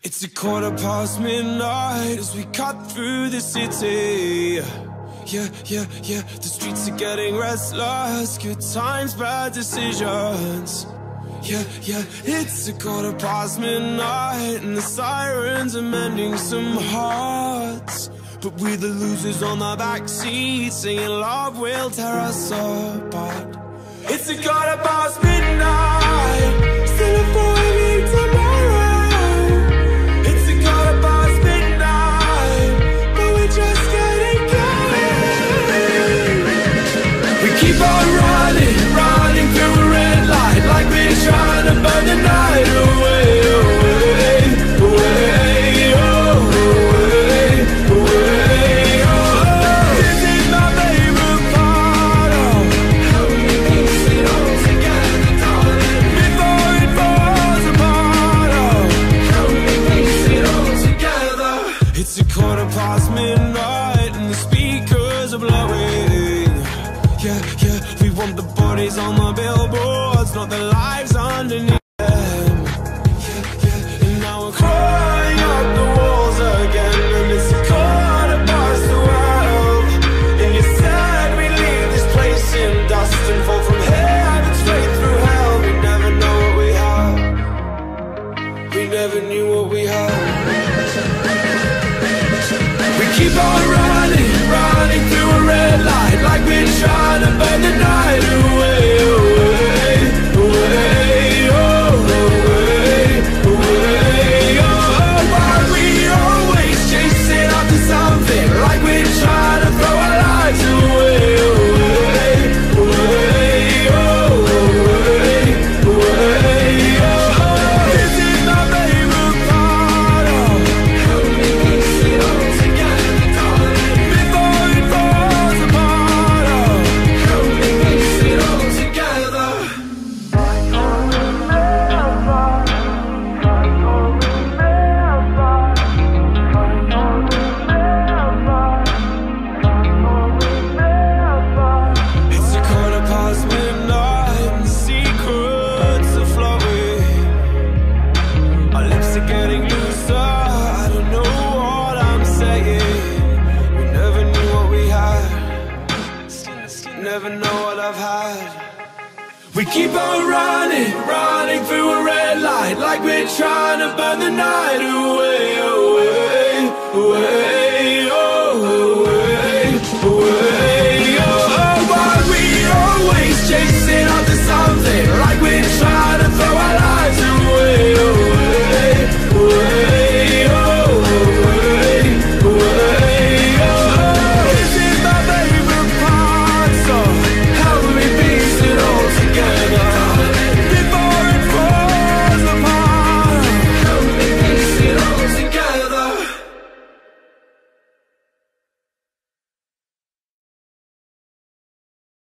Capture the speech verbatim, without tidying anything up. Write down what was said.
It's a quarter past midnight as we cut through the city. Yeah, yeah, yeah, the streets are getting restless. Good times, bad decisions. Yeah, yeah, it's a quarter past midnight and the sirens are mending some hearts. But we're the losers on the backseat, singing love will tear us apart. It's a quarter past midnight, still a four-week tomorrow. It's a quarter past midnight, but we're just getting going. We keep on running, running through a red light, like we're trying to burn the night away, away, away, oh, away, away, oh. This is my favorite part, oh, how we piece it all together, darling, before it falls apart, oh, how we piece it all together. It's a quarter past midnight and the speakers are blowing. Yeah, yeah, we want the bodies on the billboards, not the lives underneath them. Yeah, yeah, and now we're crawling up the walls again, and it's a quarter past twelve. And you said we leave this place in dust and fall from heaven straight through hell. We never know what we have. We never knew what we had. We keep on running, running through a red light, like we're trying to burn the night away, away, away, oh, away, away, oh. Why we always chasing after something, like we're trying to throw our lives away, away, away, oh, away, away, oh. This is my favorite part, oh, how we piece it all together, darling, before it falls apart, oh, how we piece it all together. It's a quarter past midnight and the secrets are flowing. Our lips are getting looser, I don't know what I'm saying. We never knew what we had, never know what I've had. We keep on running, running through a red light, like we're trying to burn the night away, away, away.